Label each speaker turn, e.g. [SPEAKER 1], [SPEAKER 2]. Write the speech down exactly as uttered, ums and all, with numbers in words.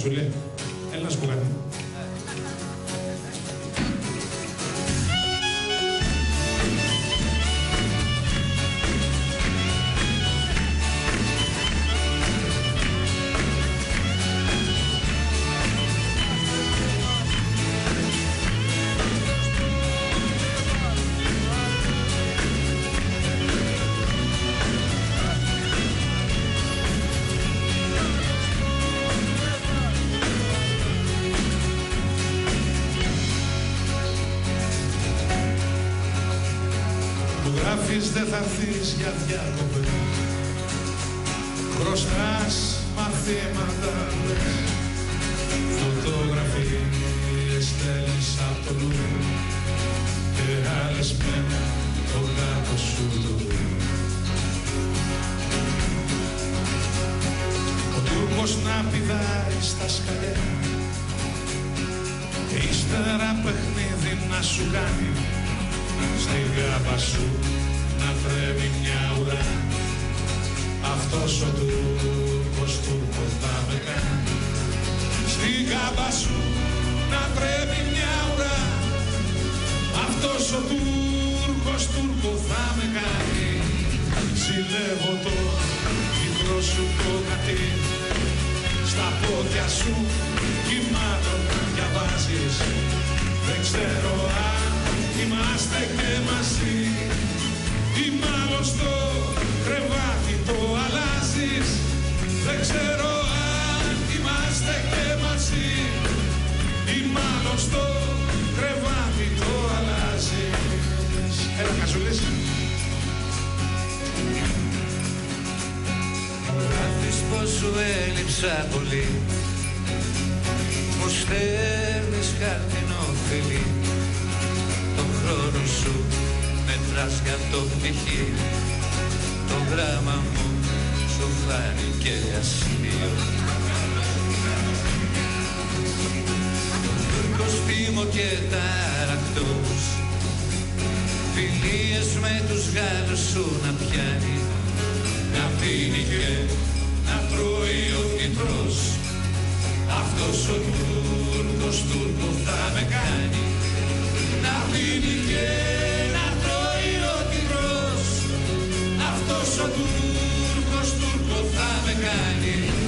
[SPEAKER 1] Κασούλη, έλα να σου πω κάτι.
[SPEAKER 2] Δεν θα έρθεις για διακοπές, μπροστάς μαθήματα λες, φωτογραφίες στέλνεις απ' το λου και άλλες με το κάτω σου το δει. Ο Τούρκος να πηδάει στα σκαλιά και ύστερα παιχνίδι να σου κάνει στη γάμπα σου να τρέμει μια ουρά. Αυτός ο Τούρκος Τούρκο θα με κάνει στη γάμπα σου να τρέμει μια ουρά. Αυτός ο Τούρκος Τούρκο θα με κάνει. Ζηλεύω το μικρό σου το κατή, στα πόδια σου κοιμάτων διαβάζεις. Δεν ξέρω αν είμαστε και μαζί ή μάλλον στο κρεβάτι το αλλάζεις. Δεν ξέρω αν είμαστε και μαζί ή μάλλον στο κρεβάτι το αλλάζεις. Έλα Κασούλης.
[SPEAKER 3] Μάθεις πως σου έλειψα πολύ, μου στέλνεις χαρτινό φιλί, τον χρόνο σου μετράς για το πτυχί, το γράμμα μου σου φάνηκε αστείο. Κοστίμο και ταρακτός, φιλίες με τους Γάλλους σου να πιάνει, να πίνει και να τρώει ό,τι τρως. Αυτός ο Τούρκος Τούρκο θα με κάνει, να πίνει και να τρώει ό,τι τρως. Αυτός ο Τούρκος Τούρκο θα με κάνει.